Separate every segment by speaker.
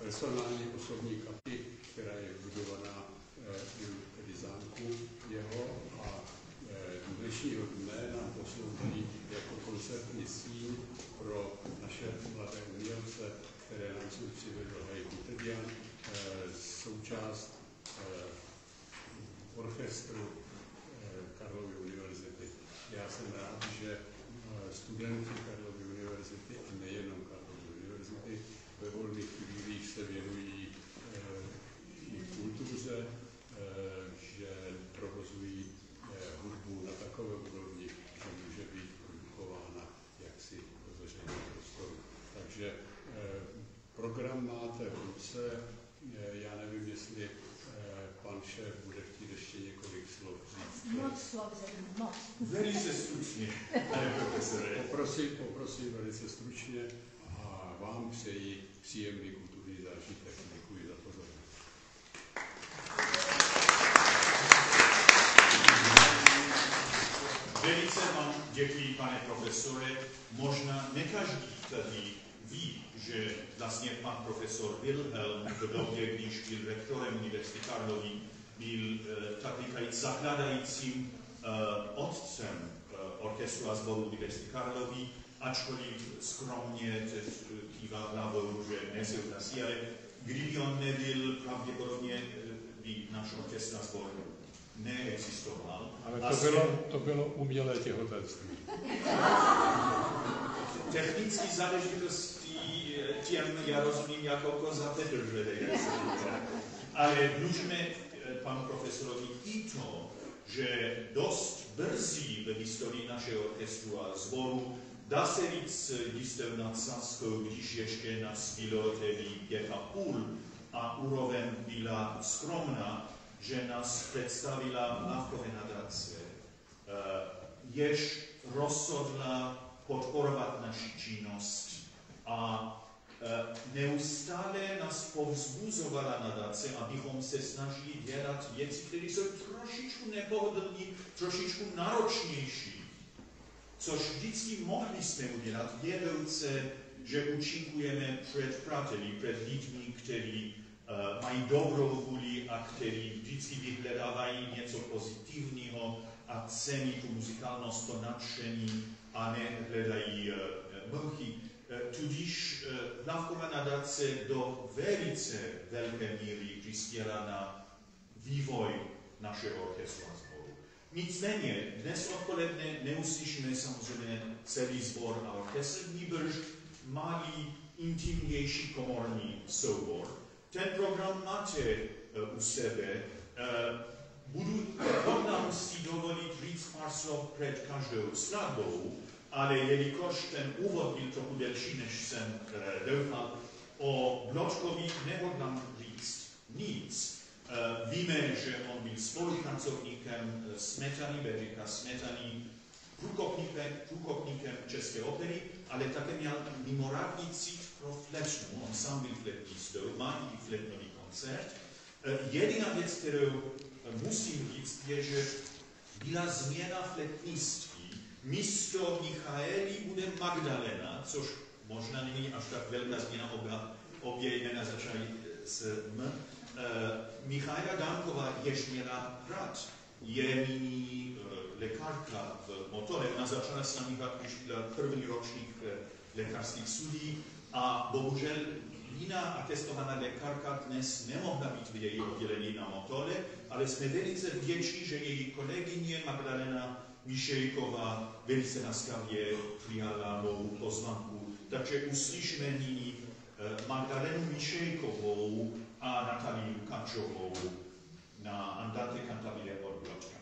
Speaker 1: personální osobní kapky, která je vybudovaná v zámku jeho a dnešního dne nám poslouží jako koncertní síň pro naše mladé umělce, které nám sem přivedl Haj Kutrdian, součást orchestru Karlovy univerzity. Já jsem rád, že studenti Karlovy univerzity a nejenom Karlovy univerzity ve volných chvílích se věnují i kultuře, že provozují hudbu na takové úrovni, že může být produkována jaksi do veřejného prostoru. Takže program máte v ruce, já nevím, jestli pan šéf bude chtít ještě několik slov říct.
Speaker 2: Moc slov, moc.
Speaker 3: Velice stručně, pane profesore.
Speaker 1: Poprosím velice stručně a vám přeji příjemný kulturní zážitek. Děkuji za pozornost.
Speaker 3: Velice vám děkuji, pane profesore. Možná ne každý tady ví, že vlastně pan profesor Wilhelm v době, když byl rektorem Univerzity Karlovy, byl tak říkajíc zakladajícím otcem orchestru a sboru Univerzity Karlovy, ačkoliv skromně kývá hlavou, že nesouhlasí, ale kdyby on nebyl, pravděpodobně by náš orchestr a sbor neexistoval.
Speaker 1: Ale to bylo umělé těhotenství.
Speaker 3: Technické záležitosti těm já rozumím jako koza Petržele, ale dlužíme panu profesorovi i to, že dost brzy ve historii našeho orchestru a sboru dá se říct jistou nadsázkou, když ještě nás bylo tedy 5,5 a úroveň byla skromná, že nás představila Mlávkové nadace, jež rozhodla podporovat naši činnost a neustále nás povzbuzovala nadace, abychom se snažili dělat věci, které jsou trošičku nepohodlné, trošičku náročnější. Což vždycky mohli jsme udělat, vědouce, že účinkujeme před přáteli, před lidmi, kteří mají dobrou vůli a kteří vždycky vyhledávají něco pozitivního a cení tu muzikálnost, to nadšení a nehledají mlchy. Tudíž Mlávková nadace do velice velké míry přispěla na vývoj našeho orchestru a sboru. Nicméně, dnes odpoledne neuslyšíme samozřejmě celý sbor a orchestr, nýbrž malý, intimnější komorní soubor. Ten program máte u sebe. Možná si dovolit říct pár slov před každou skladbou, ale jelikož ten úvod byl trochu delší, než jsem doufal, o Bločkovi nehodlám říct nic. Víme, že on byl spolupracovníkem Smetany, Bedřicha Smetany, průkopníkem České opery, ale také měl mimořádný cit pro flétnu. On sám byl flétnistou, má i flétnový koncert. Jediná věc, kterou musím říct, je, že byla změna flétnistky. Místo Michaeli bude Magdalena, což možná není až tak velká změna, obě jména začaly s M. Michaela Danková, jež měla rád, je nyní lékařka v Motole. Ona začala s námi, když byla první ročník lékařských studií a bohužel jiná atestovaná lékařka dnes nemohla být v její oddělení na Motole, ale jsme velice vděční, že její kolegyně Magdalena Mišejková velice laskavě přijala mou pozvánku. Takže uslyšíme nyní Magdalenu Mišejkovou a Natalii Lukáčovou na Andante cantabile od Bločka.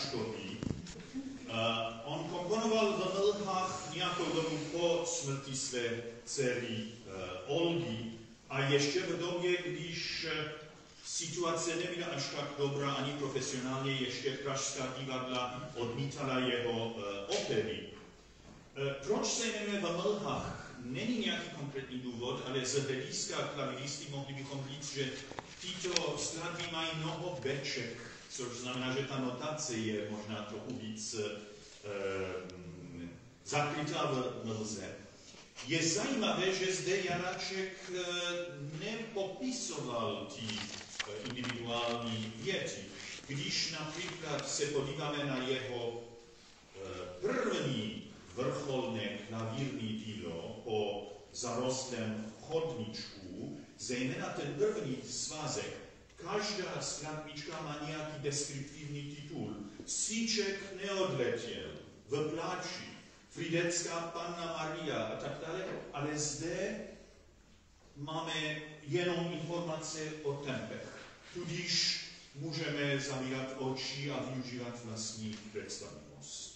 Speaker 3: Haškový. On komponoval v Mlhách nějakou dobu po smrti své dcery Olgy a ještě v době, když situace nebyla až tak dobrá ani profesionálně, ještě pražská divadla odmítala jeho opery. Proč se jmenuje v Mlhách? Není nějaký konkrétní důvod, ale z hlediska klaviristy mohli bychom říct, že tyto skladby mají mnoho beček, což znamená, že ta notace je možná trochu víc zakrytá v mlze. Je zajímavé, že zde Janáček nepopisoval ty individuální věty. Když například se podíváme na jeho první vrcholné klavírní dílo po zarostlém chodníčku, zejména ten první svazek, každá skladbička má nějaký deskriptivní titul. Síček neodletěl, v pláči, Fridecká Panna Maria a tak dále, ale zde máme jenom informace o tempech. Tudíž můžeme zavírat oči a využívat vlastní představivost.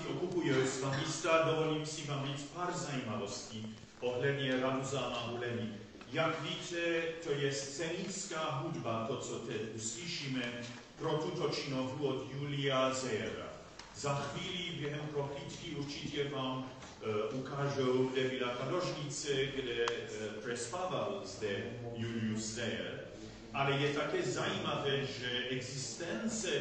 Speaker 3: okupuje svá místa, dovolím si vám říct pár zajímavostí ohledně Raduzáma Hulení. Jak víte, to je scénická hudba, to, co teď uslyšíme, pro tuto činohru od Julia Zejera. Za chvíli během prohlídky určitě vám ukážou, kde byla ta ložnice, kde prespával zde Julius Zeyer. Ale je také zajímavé, že existenci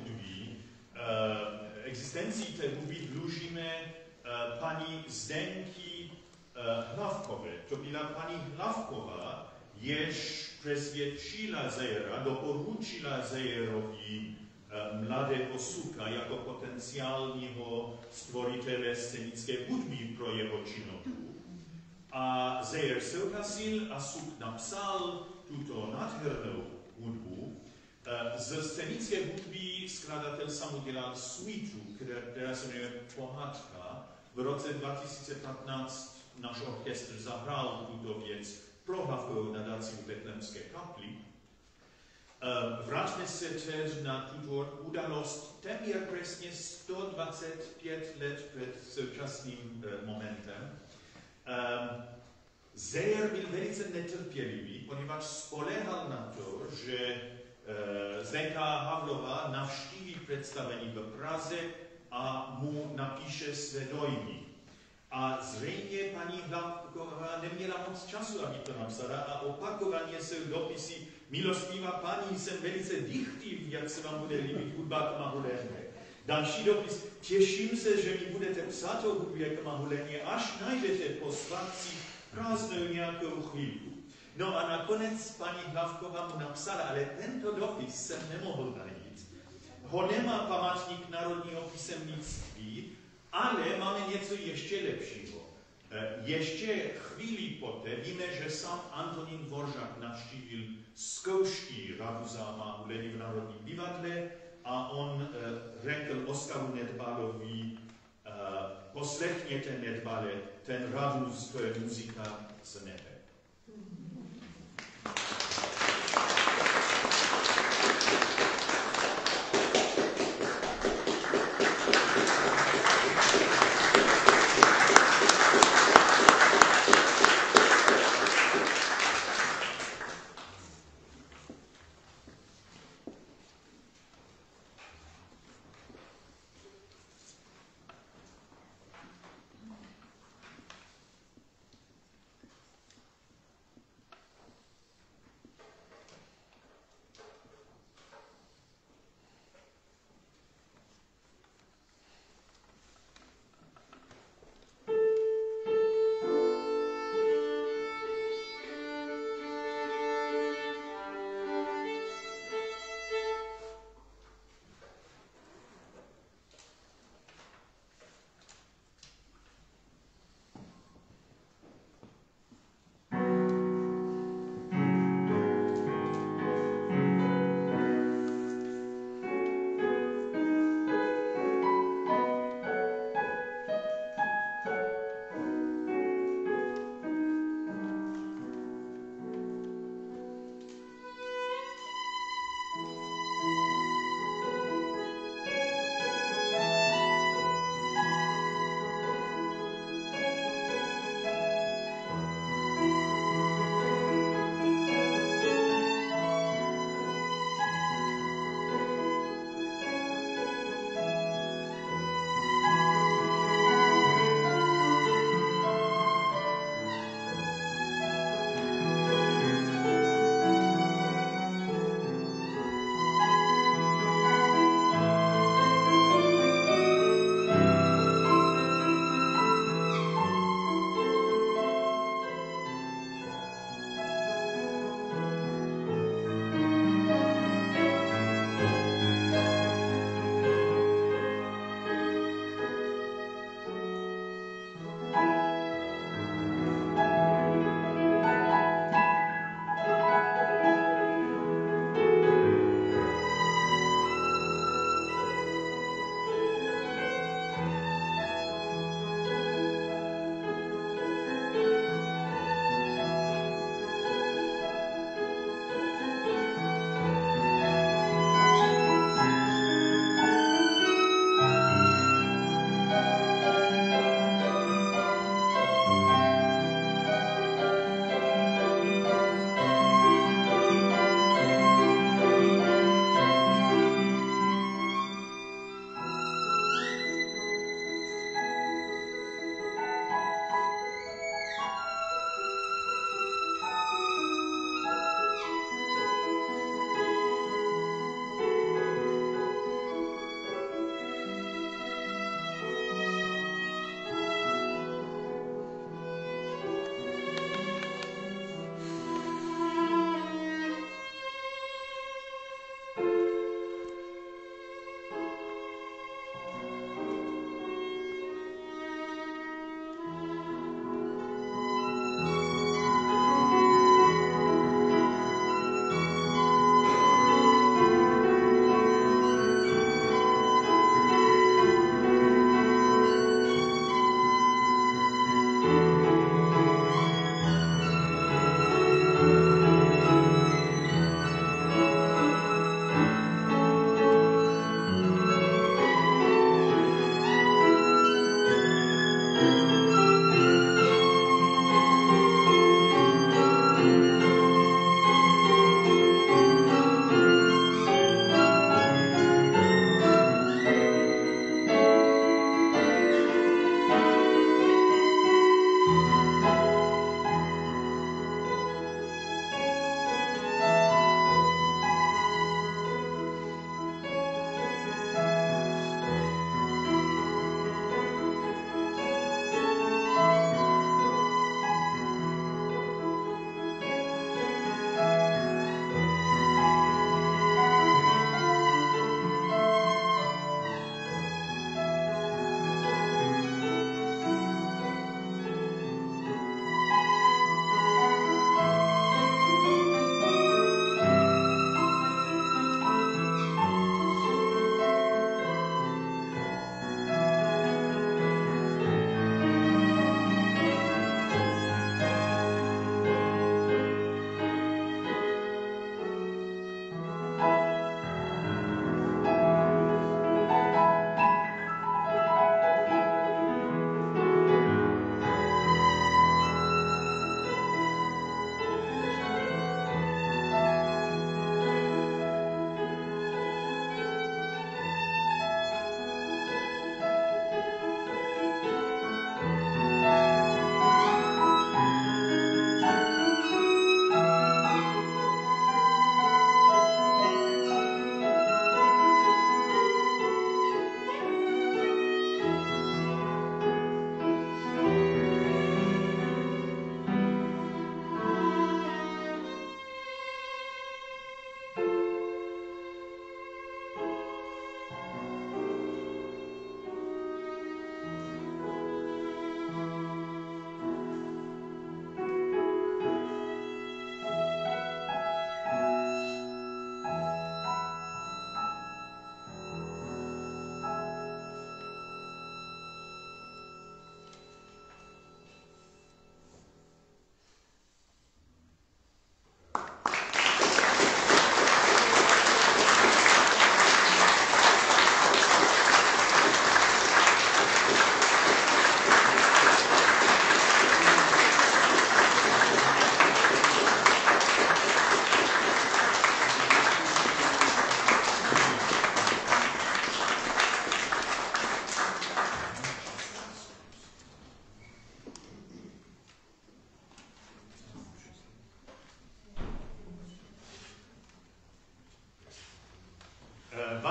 Speaker 3: té hudby dlužíme paní Zdenky Hlavkové. To byla paní Hlavková, jež přesvědčila Zejera, doporučila Zejerovi mladého Suka jako potenciálního stvoritele scénické hudby pro jeho činohru. A Zeyer souhlasil a Suk napsal tuto nádhernou hudbu. Ze scénické hudby skladatel sám udělal suitu, která se jmenuje Pohádka. V roce 2015 náš orchestr zahrál tuto věc pro hlavkovou nadaci v Betlémské kapli. Vraťme se teď na tuto událost téměř přesně 125 let před současným momentem. Zeyer byl velice netrpělivý, poněvadž spoléhal na to, že Zdenka Havlová navštíví představení v Praze a mu napíše své dojmy. A zřejmě paní Hlavková neměla moc času, aby to napsala, a opakovaně jsou dopisy: milostivá paní, jsem velice dychtiv, jak se vám bude líbit hudba Kamahuléně. Další dopis: těším se, že mi budete psát o hudbě Kamahuléně, až najdete po svátcích prázdnou nějakou chvíli. No a nakonec paní Hlavková mu napsala, ale tento dopis jsem nemohl najít. Ho nemá památník národního písemnictví, ale máme něco ještě lepšího. Ještě chvíli poté víme, že sám Antonín Dvořák navštívil zkoušky Raduzáma Hulení v Národním divadle a on řekl Oskaru Nedbalovi: poslechněte, Nedbale, ten Raduz, to je muzika z nebe.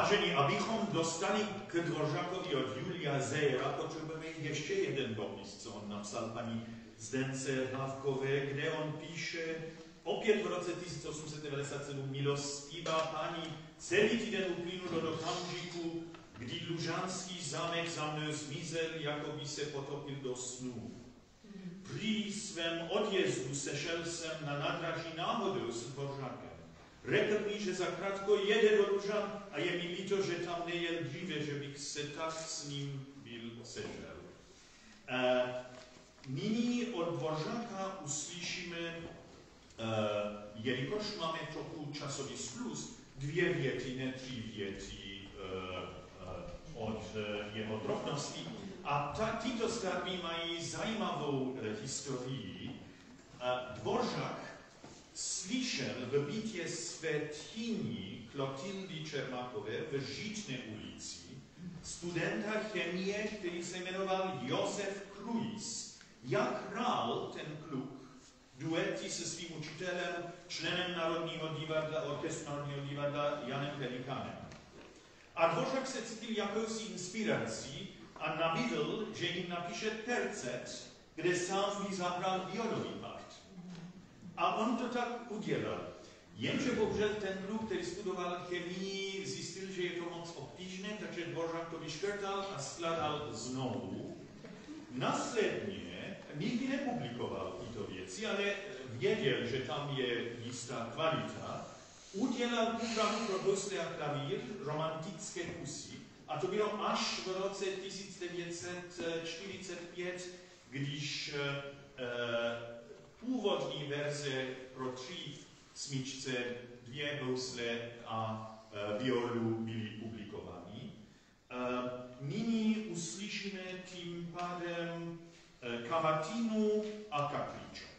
Speaker 3: Vážení, abychom dostali k Dvořákovi od Julia Zejra, potřebujeme ještě jeden dopis, co on napsal paní Zdence Hlavkové, kde on píše, opět v roce 1897, milostivá paní, celý týden uplynul do okamžiku, kdy Lužanský zámek za mnou zmizel, jako by se potopil do snů. Při svém odjezdu sešel jsem na nádraží náhodou s Dvořákem. Řekl mi, že zakrátko jede do Lužan a je mi líto, že tam nejel dříve, že bych se tak s ním byl sešel. Nyní od Dvořáka uslyšíme, jelikož máme trochu časový skluz, 2 věty, ne 3 věty od jeho drobností. A tyto skladby mají zajímavou historii. Dvořák slyšel v bytě své tchýni Klotildy Čermákové v Žitné ulici studenta chemie, který se jmenoval Josef Kruis. Jak hrál ten kluk duety se svým učitelem, členem Národního divadla, orchestru Národního divadla Janem Pelikánem. A Dvořák se cítil jakousi inspirací a nabídl, že jim napíše tercet, kde sám by zahrál violový part. A on to tak udělal. Jenže bohužel ten kluk, který studoval chemii, zjistil, že je to moc obtížné, takže Dvořák to vyškrtal a skladal znovu. Následně nikdy nepublikoval tyto věci, ale věděl, že tam je jistá kvalita. Udělal úpravu pro housle a klavír, romantické kusy, a to bylo až v roce 1945, když původní verze pro 3 smyčce, 2 housle a violu byly publikovány. Nyní uslyšíme tím pádem kavatinu a kapričo.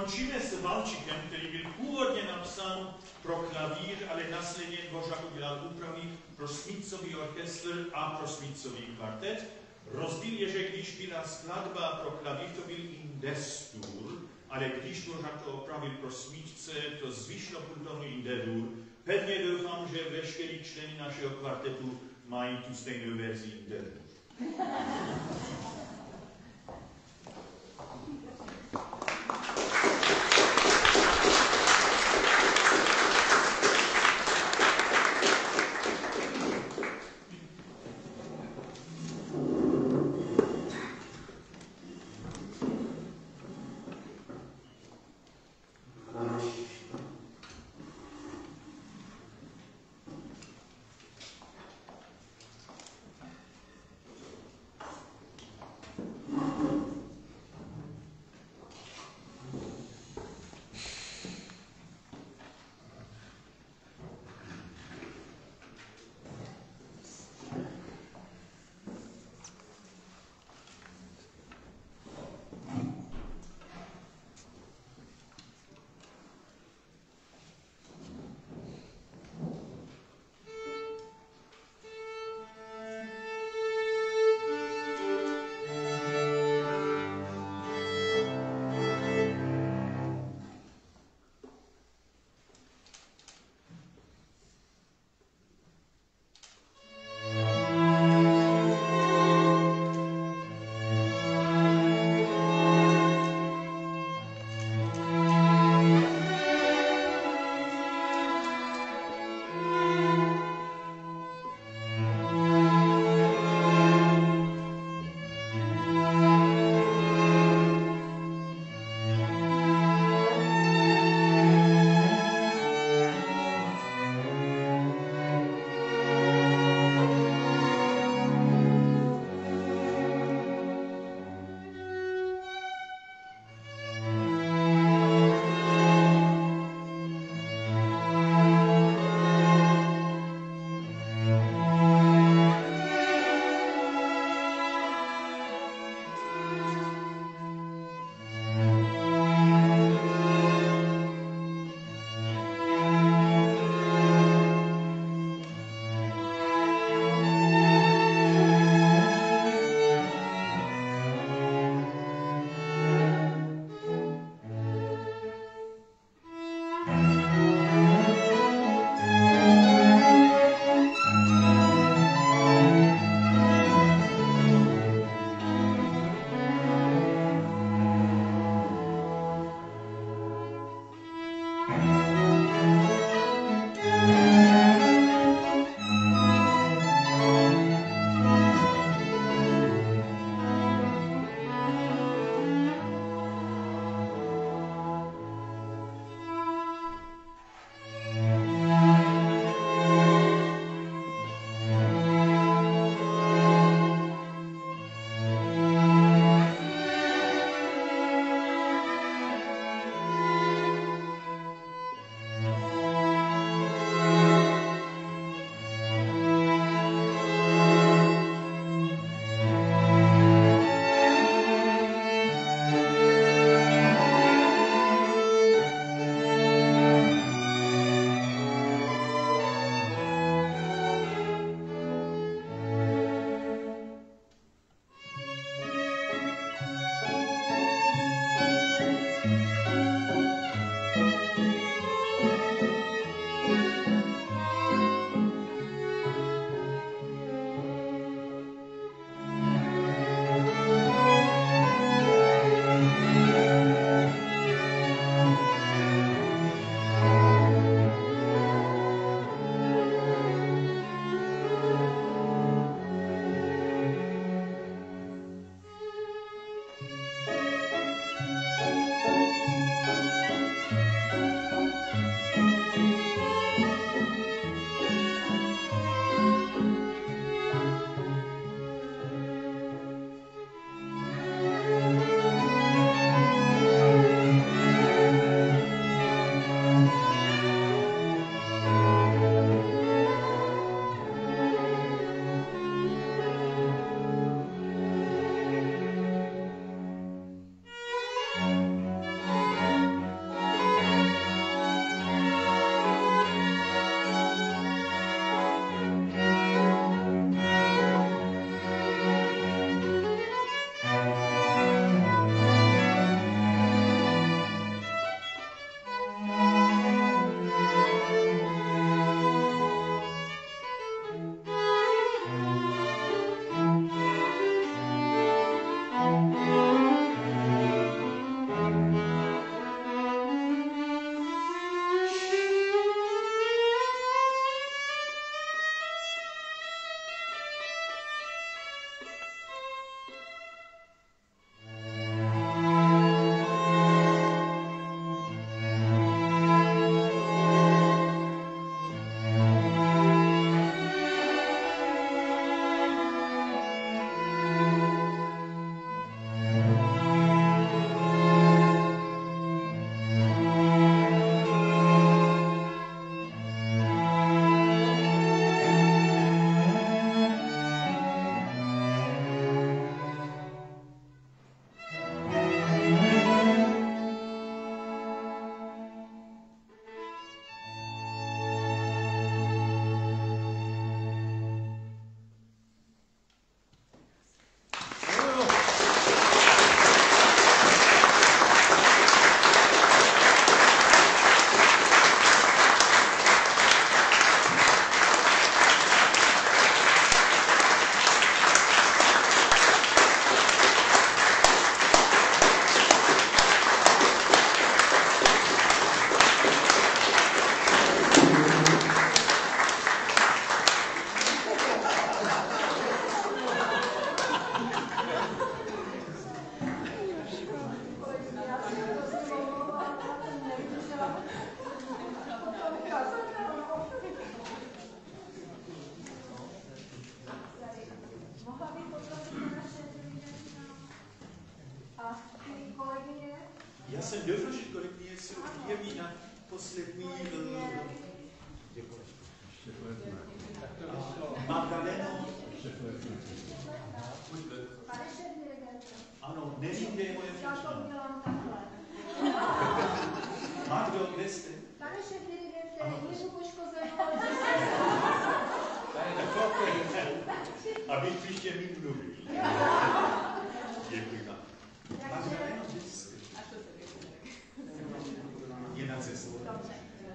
Speaker 3: končíme s valčikem, který byl původně napsán pro klavír, ale následně Dvořák udělal úpravy pro smyčcový orchestr a pro smyčcový kvartet. Rozdíl je, že když byla skladba pro klavír, to byl indestur, ale když Dvořák to opravil pro smyčce, to zvyšlo půl tónu indedur. Pevně doufám, že veškerý členy našeho kvartetu mají tu stejnou verzi indedur.
Speaker 2: kolegyně.
Speaker 3: Já jsem doufal, že kolegyně se objeví na poslední... Magdaleno.
Speaker 2: Pane šéf-dirigente.
Speaker 3: Ano, nevím, kde je moje
Speaker 2: Já to
Speaker 3: příčina.
Speaker 2: udělám takhle.
Speaker 3: Magdo, kde jste?
Speaker 2: Pane šéf-dirigente, něco poškozeno.
Speaker 3: Abych příště mít mluvil. Děkuji vám. Magdaleno, kde jste? Je na cestu.
Speaker 2: Dobře.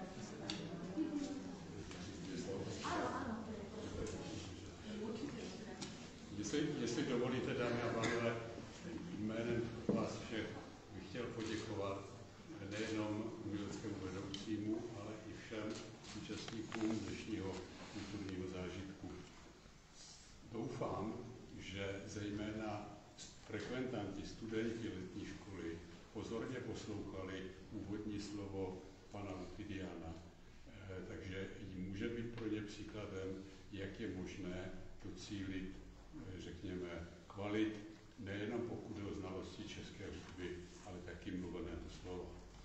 Speaker 1: Jestli dovolíte, dámy a pánové, jménem vás všech bych chtěl poděkovat nejenom uměleckému vedoucímu, ale i všem účastníkům dnešního kulturního zážitku. Doufám, že zejména frekventanti, studenti letní školy pozorně poslouchali úvodní slovo pana Lukidiana, takže může být pro ně příkladem, jak je možné docílit, řekněme, kvalit, nejenom pokud o znalosti české hudby, ale taky mluveného slova.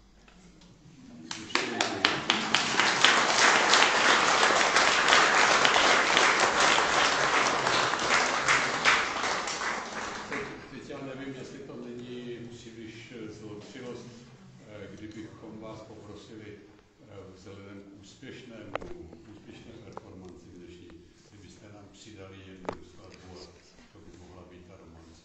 Speaker 1: Teď já nevím, jestli to není příliš zlotřilost, kdybychom vás poprosili vzhledem k úspěšné performanci dnešní, kdybyste nám přidali jednu skladbu a to by mohla být ta romance.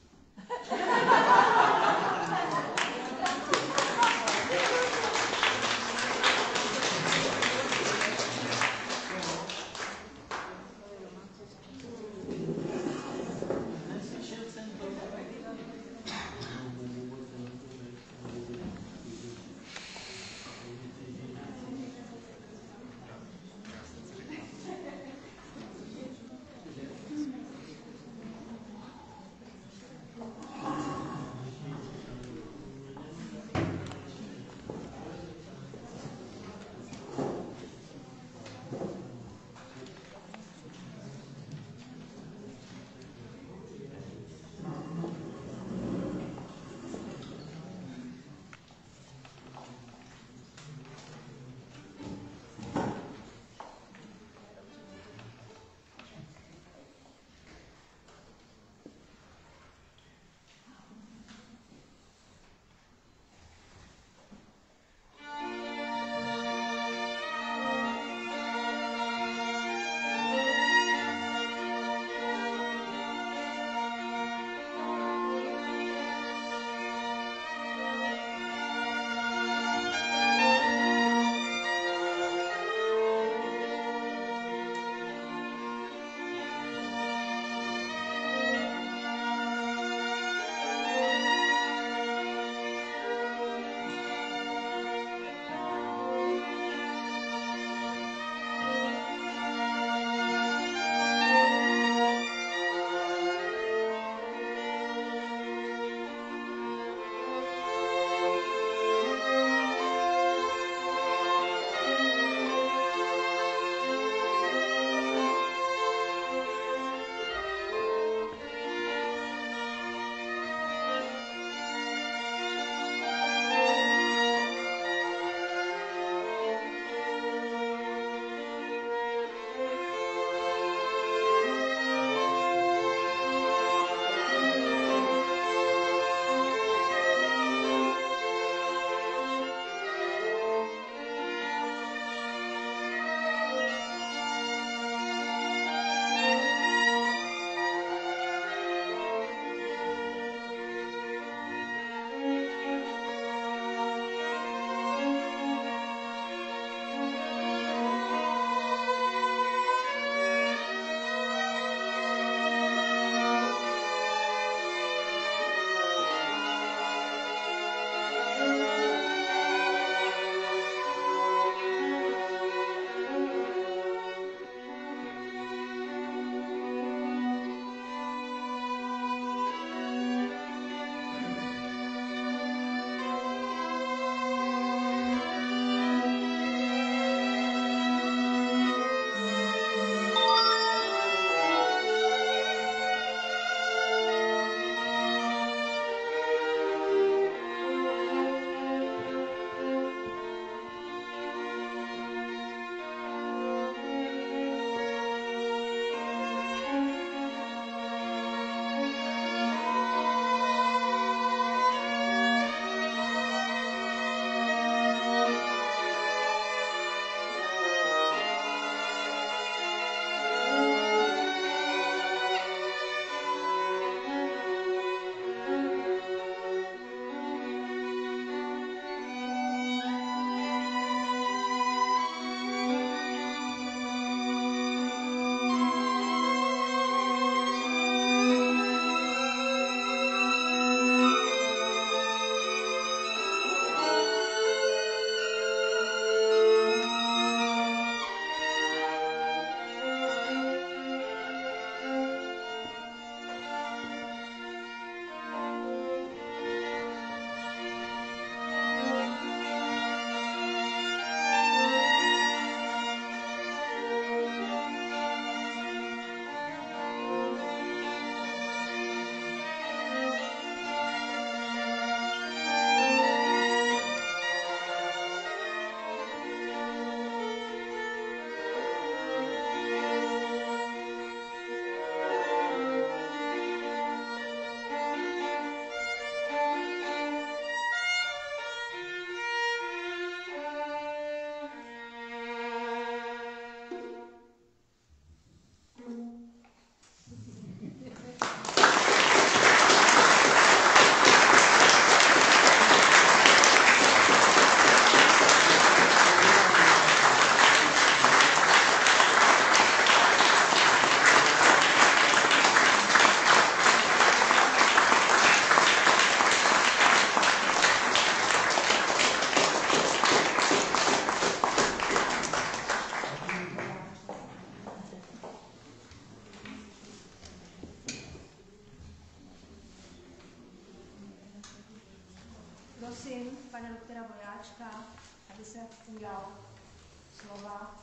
Speaker 2: Prosím pana doktora Vojáčka, aby se ujal slova.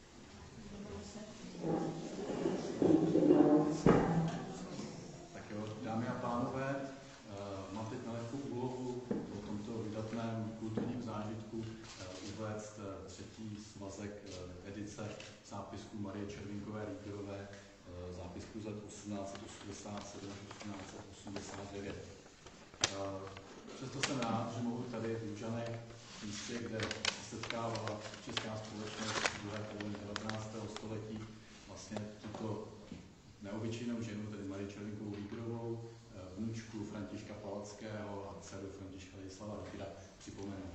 Speaker 4: Tak jo, dámy a pánové, mám teď nelehkou úlohu o tomto vydatném kulturním zážitku uvést třetí svazek edice zápisků Marie Červínkové-Riegerové, zápisku z let 1887-1889. Přesto jsem rád, že mohu tady v Lužanech, místě, kde se setkávala česká společnost v druhé polovině 19. století, vlastně tuto neobyčejnou ženu, tedy Marii Červínkovou-Riegerovou, vnučku Františka Palackého a dceru Františka Ladislava Riegera připomenout.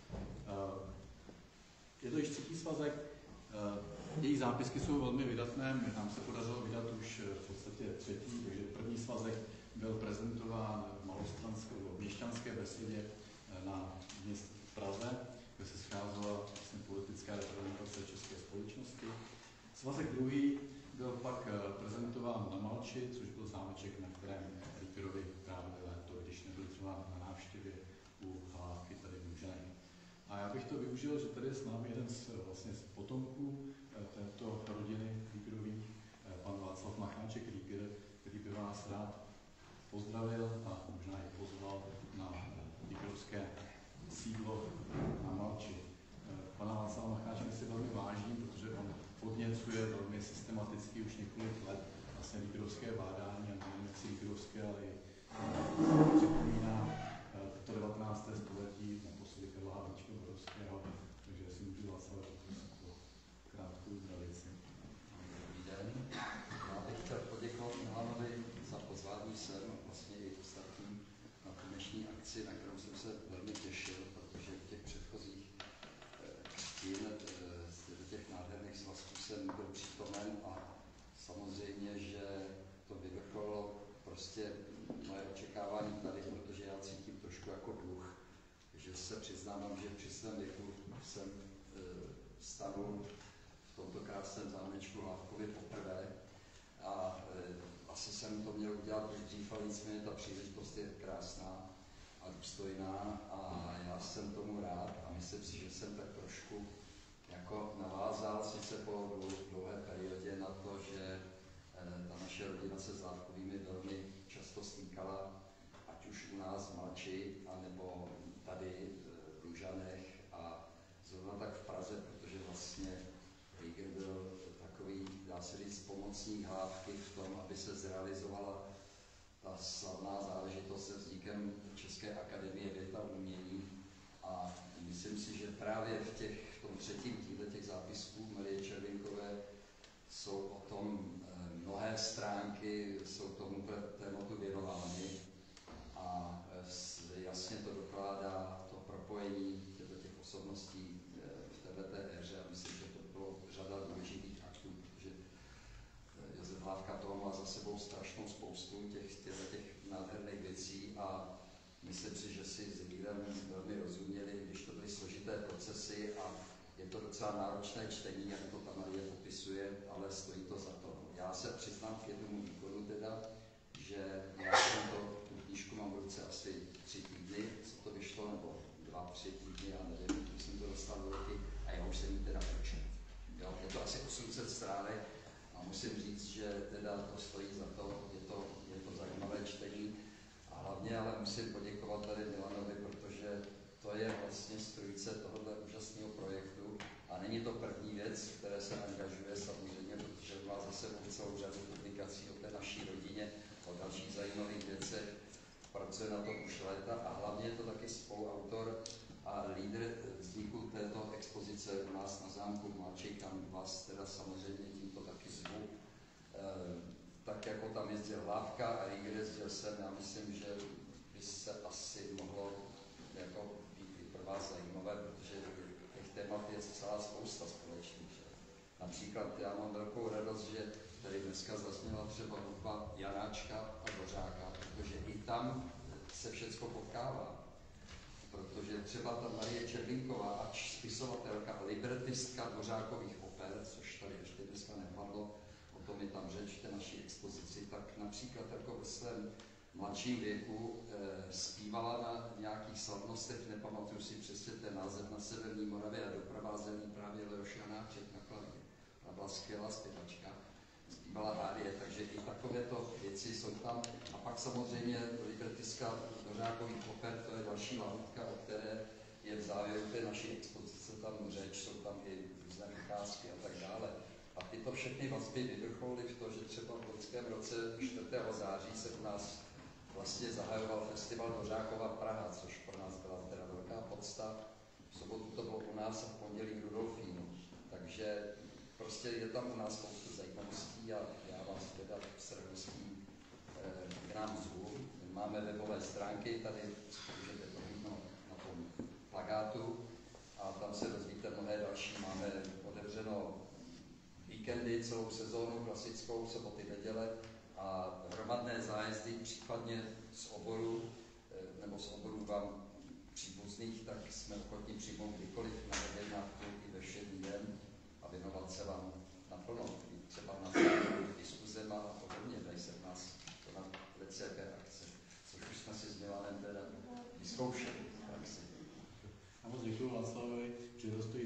Speaker 4: Je to již třetí svazek, jejich zápisky jsou velmi vydatné, nám se podařilo vydat už v podstatě třetí, takže první svazek byl prezentován v malostranské nebo měšťanské besedě na městě v Praze, kde se scházela vlastně politická reprezentace české společnosti. Svazek druhý byl pak prezentován na Malči, což byl zámeček, na kterém Riegerovi trávili léto, když nebyl třeba na návštěvě u Hlávky tady v Lužanech. A já bych to využil, že tady je s námi jeden z potomků této rodiny Riegerových, pan Václav Macháček Rieger, který by vás rád pozdravil a možná i pozval na riegerovské sídlo na Malči. Pana Václava Macháčka si velmi vážím, protože on podněcuje velmi systematicky už několik let vlastně riegerovské bádání a nejen jak si riegerovské, ale i připomíná to 19. století, naposledy Karla Havlíčka Borovského, takže si můžu Václava poprosit o krátkou zdravici.
Speaker 5: Dobrý den. Já bych chtěl poděkovat Milanovi za pozvání sem, vlastně i ostatním na tu dnešní akci, na kterou jsem se velmi těšil, protože v těch předchozích do těch nádherných svazků jsem byl přítomen a samozřejmě, že to vyvrcholilo prostě moje očekávání tady, protože já cítím trošku jako dluh, že se přiznávám, že při svém věku jsem stanul v tomto krásném zámečku Hlávkově poprvé a asi jsem to měl udělat už dřív, ale nicméně ta příležitost je krásná a důstojná a já jsem tomu rád a myslím si, že jsem tak trošku jako navázal sice po dlouhé periodě na to, že ta naše rodina se s Hlávkovými velmi často stýkala, ať už u nás v Malči, anebo tady v Lužanech a zrovna tak v Praze, protože vlastně Rieger byl takový, dá se říct, pomocník Hlávky v tom, aby se zrealizovala ta slavná záležitost se vznikem České akademie věd a umění. A myslím si, že právě v tom třetím díle těch zápisků Marie Červínkové jsou o tom mnohé stránky, jsou tomu tématu věnovány a jasně to dokládá to propojení těch osobností v této éře a myslím, že to bylo řada důležitých aktů, protože Josef Hlávka toho má za sebou strašnou spoustu těch nádherných věcí a myslím si, že si s Riegerem velmi rozuměli, když to byly složité procesy a je to docela náročné čtení, jak to ta Marie popisuje, ale stojí to za to. Já se přiznám k jednomu výkonu teda, že já jsem tu knížku mám v ruce asi 3 týdny, co to vyšlo, nebo 2-3 týdny, já nevím, když jsem to dostal do ruky a já už jsem ji teda pročet. Je to asi 800 stránek a musím říct, že teda to stojí za to, je to zajímavé čtení a hlavně ale musím poděkovat tady Milanovi, protože to je vlastně strůjce tohoto úžasného projektu a není to první věc, které se angažuje samozřejmě, protože má za sebou celou řadu publikací o té naší rodině, o dalších zajímavých věcech, pracuje na tom už léta a hlavně je to taky spoluautor a lídr vzniku této expozice u nás na zámku v Malči, kam vás teda samozřejmě tímto taky zvu. Tak jako tam jezdil Hlávka a Rieger jezdil sem, já myslím, že by se asi mohlo jako být pro vás zajímavé, protože těch témat je celá spousta společných. Že? Například já mám velkou radost, že tady dneska zazněla třeba hudba Janáčka a Dvořáka, protože i tam se všecko potkává. Protože třeba ta Marie Červínková, ač spisovatelka a libretistka Dvořákových oper, což tady ještě dneska nepadlo, o tom je tam řeč v té naší expozici, tak například jako ve svém mladším věku zpívala na nějakých slavnostech, nepamatuju si přesně ten název, na Severní Moravě a doprovázený právě Leoš Janáček na klavír. Ona byla skvělá zpěvačka, zpívala árie, takže i takovéto věci jsou tam. A pak samozřejmě libretistka Dvořákových oper, to je další lahutka, o které je v závěru té naší expozice tam řeč, jsou tam i různé vycházky a tak dále. A tyto všechny vazby vyvrcholily v to, že třeba v loňském roce 4. září se u nás vlastně zahajoval festival Dvořákova Praha, což pro nás byla teda velká podsta. V sobotu to bylo u nás a v pondělí v Rudolfínu. Takže prostě je tam u nás spoustu zajímavostí a já vás teda s radostí k nám zvu. Máme webové stránky, tady můžete to vidět na tom plakátu a tam se dozvíte mnohé další. Máme otevřeno víkendy, celou sezónu klasickou, soboty, neděle a hromadné zájezdy, případně z oboru, nebo z oborů vám příbuzných, tak jsme ochotní přijmout kdykoliv na objednávku i ve všední den a věnovat se vám naplno. Třeba na diskuzema a podobně, dají se v nás to na jaké akce, což už jsme si s Milanem teda vyzkoušeli v praxi.
Speaker 4: A moc děkuji Václavovi, že dostojí